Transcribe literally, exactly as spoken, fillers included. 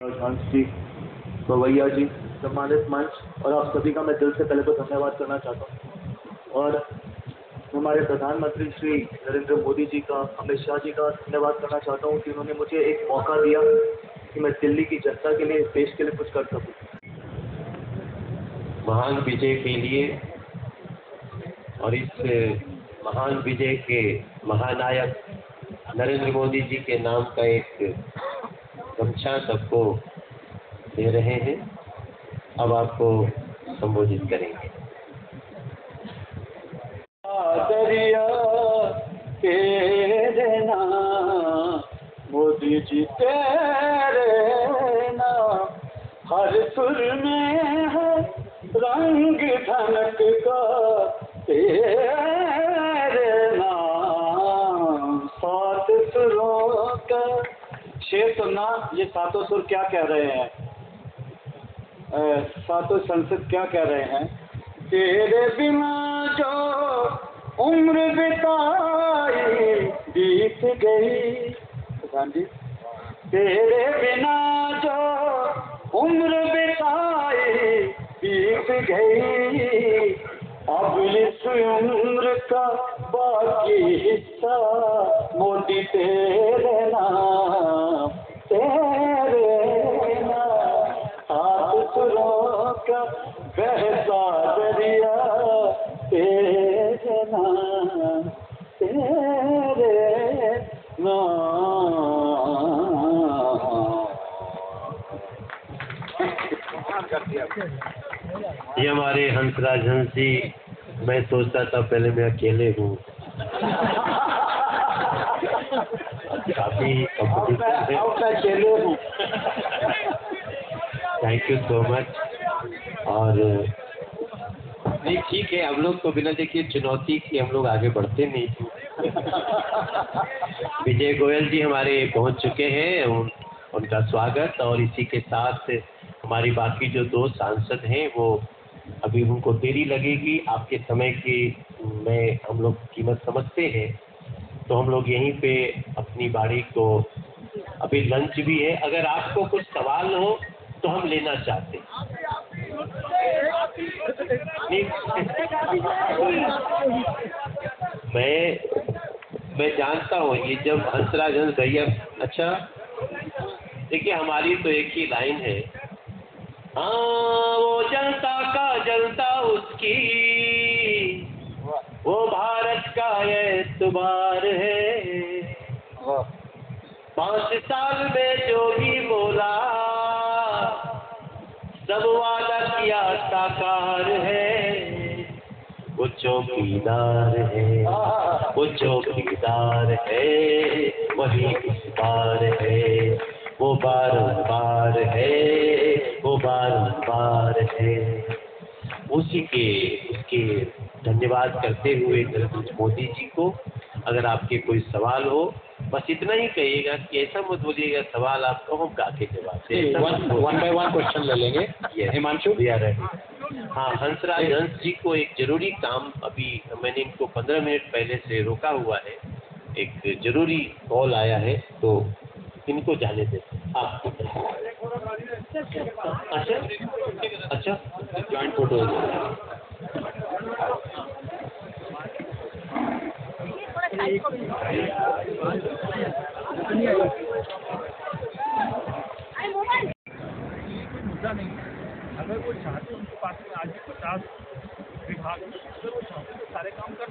हंस जी, भैया जी, सम्मानित मंच और आप सभी का मैं दिल से पहले तो धन्यवाद करना चाहता हूँ और हमारे प्रधानमंत्री श्री नरेंद्र मोदी जी का, अमित शाह जी का धन्यवाद करना चाहता हूँ कि उन्होंने मुझे एक मौका दिया कि मैं दिल्ली की जनता के लिए, देश के लिए कुछ कर सकूँ। महान विजय के लिए और इस महान विजय के महानायक नरेंद्र मोदी जी के नाम का एक गमछा सबको दे रहे हैं। अब आपको संबोधित करेंगे। दरिया तेरे नाम मोदी जी तेरे नाम, हर सुर में है रंग धनक का तेरे नाम। सात सुरों का शेर सुनना, ये सातों सुर क्या कह रहे हैं, सातों संसद क्या कह रहे हैं। तेरे बिना जो उम्र बिताई बीत गई, गांधी तेरे बिना जो उम्र बिताई बीत गई, अब इस उम्र का बाकी हिस्सा मोदी तेरे नाम तेरे नाम। सात सुरों का बहता दरिया तेरे नाम तेरे नाम। ये हमारे हंसराज हंस जी, मैं सोचता था पहले मैं अकेले हूँ, काफी अकेले हूँ। Thank you so much. और नहीं ठीक है, हम लोग तो बिना देखिए चुनौती की हम लोग आगे बढ़ते नहीं थे। विजय गोयल जी हमारे पहुंच चुके हैं, उन, उनका स्वागत। और इसी के साथ हमारी बाकी जो दो सांसद हैं वो अभी उनको देरी लगेगी, आपके समय की मैं हम लोग कीमत समझते हैं, तो हम लोग यहीं पे अपनी बारी को, अभी लंच भी है, अगर आपको कुछ सवाल हो तो हम लेना चाहते हैं। मैं मैं जानता हूँ ये जब हंसराज हंस भैया, अच्छा देखिए हमारी तो एक ही लाइन है, हाँ वो जनता का जलता उसकी, वो भारत का एतबार है। पांच साल में जो भी बोला सब वादा किया साकार है। वो चौकीदार है, वो चौकीदार है, वही इस बार है, वो बार-बार है, वो बार-बार है। उसी के उसके धन्यवाद करते हुए नरेंद्र मोदी जी को, अगर आपके कोई सवाल हो बस इतना ही कहिएगा कि ऐसा मत बोलिएगा सवाल आपको हम गा के जवाब दें। वन बाय वन क्वेश्चन ले लेंगे। हिमांशु हाँ, हंसराज हंस जी को एक जरूरी काम, अभी मैंने इनको पंद्रह मिनट पहले से रोका हुआ है, एक जरूरी कॉल आया है तो इनको जाने देते आप। अच्छा अच्छा जॉइंट फोटो मुद्दा नहीं, अगर वो चाहते उनके पास में आज पचास विभाग, अगर वो चाहते तो सारे काम कर